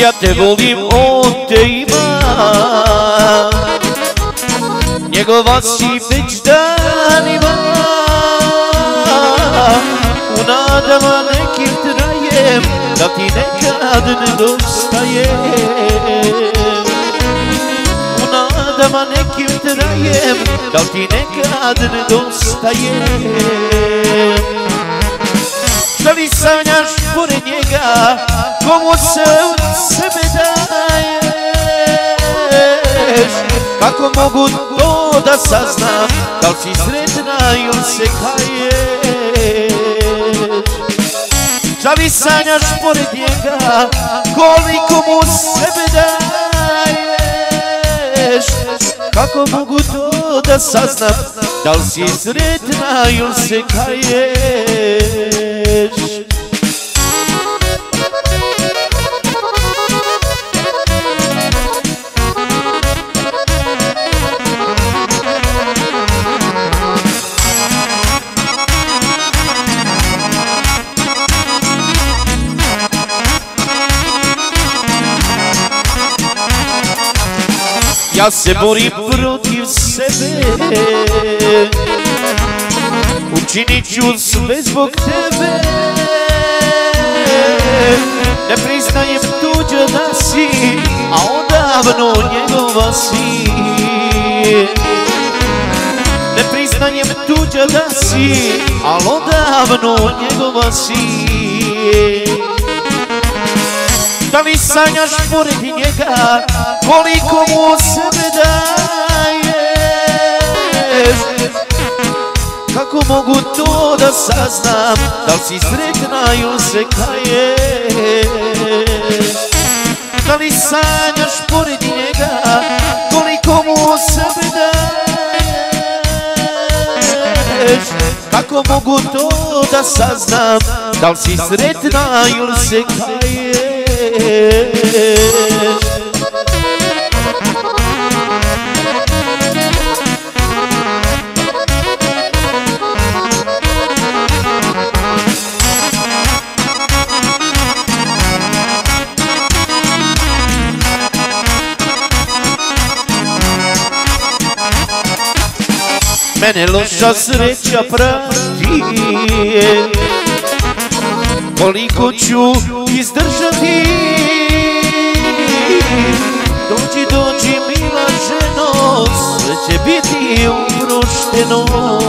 Ja te volim, on te ima, njegova si već danima. U nadama nekim trajem, da ti nekad nedostaje. U nadama nekim trajem, da ti nekad nedostaje. Šta li sanjaš pored njega, komu se od sebe daješ? Kako mogu to da saznam, da li si sretna ili se kaješ? Šta li sanjaš pored njega, koliko mu sebe daješ? Kako mogu to da saznam, da li si sretna ili se kaješ? Ja se borim protiv sebe, učinit ću sve zbog tebe. Ne priznajem tuđe da si, a odavno njegova si. Ne priznajem tuđe da si, a odavno njegova si. Da li sanjaš pored njega, koliko mu sebe daješ? Kako mogu to da saznam, da li si sretna ili se kaješ? Da li sanjaš pored njega, koliko mu sebe daješ? Kako mogu to da saznam, da li si sretna ili se kaješ? Mene loša sreća prati, koliko ću izdržati. Dođi, dođi mila ženo, sve će biti uprošteno.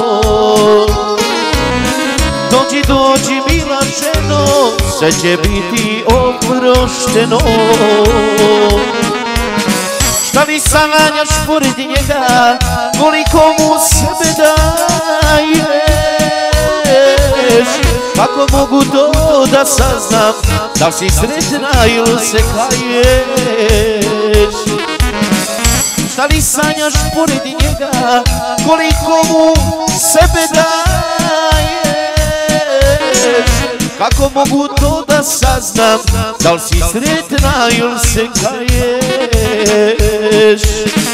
Dođi, dođi mila ženo, sve će biti oprošteno. Šta li sanjaš pored njega, koliko mu sebe daješ? Kako mogu to da saznam, da li si sretna ili se kaješ? Šta li sanjaš pored njega, koliko mu sebe daješ? Kako mogu to da saznam, da li si sretna ili se kaješ?